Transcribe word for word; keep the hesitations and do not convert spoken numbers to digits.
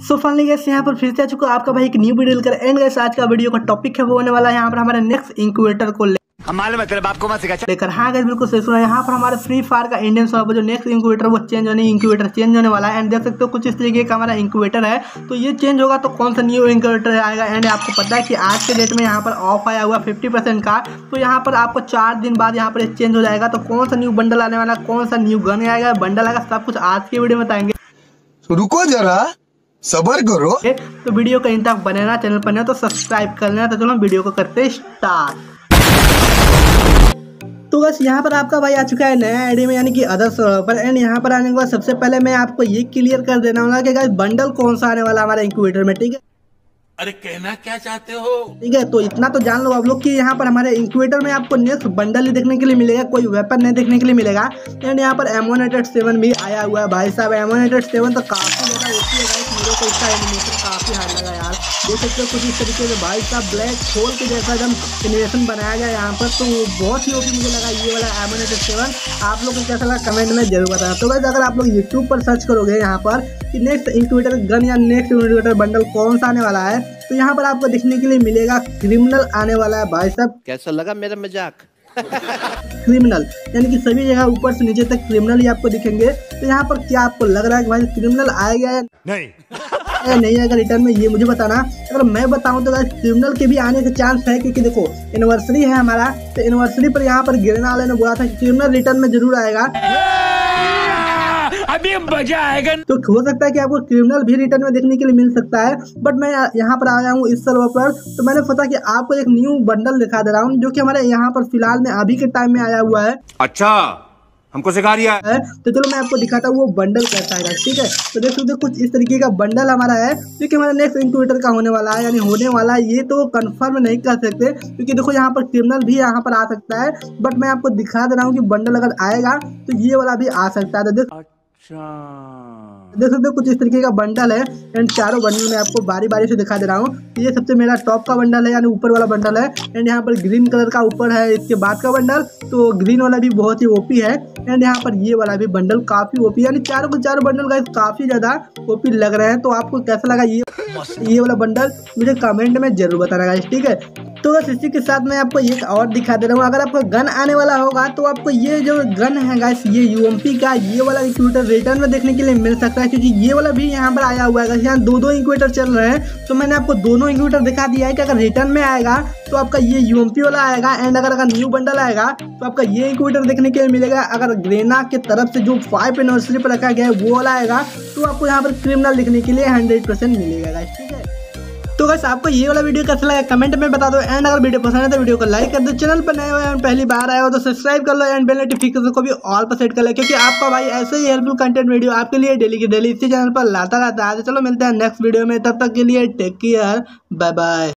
So finally guys यहाँ पर फिर से आ चुका है आपका भाई एक न्यू वीडियो लेकर। एंड गाइस आज का वीडियो का टॉपिक है वो होने वाला है यहाँ पर हमारे नेक्स्ट इंक्यूबेटर को लेकर। हाँ गाइस बिल्कुल सही सुना। यहाँ पर हमारे फ्री फायर का इंडियन सर्वर पर जो नेक्स्ट इंक्यूबेटर वो चेंज होने इंक्यूबेटर चेंज होने वाला है। एंड देख सकते हो कुछ इस तरीके का हमारा इंक्यूबेटर है, तो ये चेंज होगा तो कौन सा न्यू इंक्यूबेटर आएगा। एंड आपको पता है कि आज के डेट में यहाँ पर ऑफ आया हुआ फिफ्टी परसेंट का, तो यहाँ पर आपको चार दिन बाद यहाँ पर चेंज हो जाएगा। तो कौन सा न्यू बंडल आने वाला, कौन सा न्यू गन आएगा, बंडल आएगा, सब कुछ आज की वीडियो में बताएंगे। रुको जरा सबर करो। तो वीडियो का इन तक बने ना, चैनल पर नहीं तो सब्सक्राइब कर लेना। तो चलो वीडियो को करते स्टार्ट। तो बस यहाँ पर आपका भाई आ चुका है नया आईडी में, यानी कि अदर सर्वर पर। एंड यहाँ पर आने के बाद सबसे पहले मैं आपको ये क्लियर कर देना होगा कि गाइस बंडल कौन सा आने वाला हमारे इंक्यूबेटर में, ठीक है। अरे कहना क्या चाहते हो? ठीक है, तो इतना तो जान लो आप लोग कि यहाँ पर हमारे इंक्यूबेटर में आपको नेक्स्ट बंडल ही देखने के लिए मिलेगा, कोई वेपन नहीं देखने के लिए मिलेगा। एंड यहाँ पर एम वन एट सेवन भी आया हुआ है भाई साहब। एम वन एट सेवन तो काफी ज्यादा ओपी है गाइस, मेरे को इसका एनिमेशन काफी हार्ड लगा यार। देख सकते हो कुछ इस तरीके से भाई साहब ब्लैक होल के जैसा एकदम एनिमेशन बनाया गया यहाँ पर, तो बहुत ही ओपी मुझे लगा ये वाला एम वन एट सेवन। आप लोग को कैसा लगा कमेंट में जरूर बताना। तो गाइस अगर आप लोग यूट्यूब पर सर्च करोगे यहाँ पर कि नेक्स्ट इंक्यूबेटर गन या नेक्स्ट इंक्यूबेटर बंडल कौन सा आने वाला है, तो यहाँ पर आपको देखने के लिए मिलेगा क्रिमिनल आने वाला है भाई साहब। कैसा लगा मेरा मजाक? क्रिमिनल यानी कि सभी जगह ऊपर से नीचे तक क्रिमिनल ही आपको दिखेंगे। तो यहाँ पर क्या आपको लग रहा है कि भाई क्रिमिनल आएगा या नहीं नहीं आएगा रिटर्न में, ये मुझे बताना। अगर मैं बताऊं तो क्रिमिनल के भी आने का चांस है, क्योंकि देखो एनिवर्सरी है हमारा, तो एनिवर्सरी पर यहाँ पर गिरना वाले ने बोला था कि क्रिमिनल रिटर्न में जरूर आएगा, अभी मजा आएगा। तो हो सकता है कि आपको क्रिमिनल भी रिटर्न में देखने के लिए मिल सकता है। बट मैं यहाँ पर आया हूँ इस सर्वर पर, तो मैंने सोचा कि आपको एक न्यू बंडल दिखा दे रहा हूँ जो कि हमारे यहाँ पर फिलहाल में अभी के टाइम में आया हुआ है। अच्छा हमको सिखा रिया है, तो चलो मैं आपको दिखाता हूँ वो बंडल कैसा है, ठीक है। तो देख सकते हो कुछ इस तरीके का बंडल हमारा है, जो कि हमारा नेक्स्ट इंक्यूबेटर का होने वाला है, यानी होने वाला है। ये तो कंफर्म नहीं कर सकते क्योंकि देखो यहाँ पर क्रिमिनल भी यहाँ पर आ सकता है, बट मैं आपको दिखा दे रहा हूँ कि बंडल अगर आएगा तो ये वाला भी आ सकता है। तो देख देख सकते हो कुछ इस तरीके का बंडल है। एंड चारों बंडल मैं आपको बारी बारी से दिखा दे रहा हूँ। ये सबसे मेरा टॉप का बंडल है, यानी ऊपर वाला बंडल है। एंड यहाँ पर ग्रीन कलर का ऊपर है इसके बाद का बंडल, तो ग्रीन वाला भी बहुत ही ओपी है। एंड यहाँ पर ये वाला भी बंडल काफी ओपी, यानी चारों के चारों बंडल गाइस काफी ज्यादा ओपी लग रहे हैं। तो आपको कैसा लगा ये ये वाला बंडल मुझे कमेंट में जरूर बताना गाइस, ठीक है। तो बस इसी के साथ मैं आपको एक और दिखा दे रहा हूँ। अगर आपको गन आने वाला होगा तो आपको ये जो गन है गाइस, ये यूएमपी का ये वाला इंक्यूबेटर रिटर्न में देखने के लिए मिल सकता है, क्योंकि ये वाला भी यहाँ पर आया हुआ है। यहाँ दो दो इंक्यूबेटर चल रहे हैं, तो मैंने आपको दोनों इंक्यूबेटर दिखा दिया है कि अगर रिटर्न में आएगा तो आपका ये यूएमपी वाला आएगा। एंड अगर अगर न्यू बंडल आएगा तो आपका ये इंक्यूबेटर देखने के लिए मिलेगा। अगर ग्रेना के तरफ से जो फाइव एनिवर्सरी पर रखा गया है वो वाला आएगा, तो आपको यहाँ पर क्रिमिनल दिखने के लिए हंड्रेड परसेंट मिलेगा गाइस, ठीक है। तो गाइस आपको ये वाला वीडियो कैसा लगा कमेंट में बता दो। एंड अगर वीडियो पसंद है तो वीडियो को लाइक कर दो, चैनल पर नए हुए हैं पहली बार आए हो तो सब्सक्राइब कर लो। एंड बेल नोटिफिकेशन को भी ऑल पर सेट कर लो, क्योंकि आपका भाई ऐसे ही हेल्पफुल कंटेंट वीडियो आपके लिए डेली की डेली इसी चैनल पर लाता रहता है। तो चलो मिलते हैं नेक्स्ट वीडियो में, तब तक के लिए टेक केयर, बाय बाय।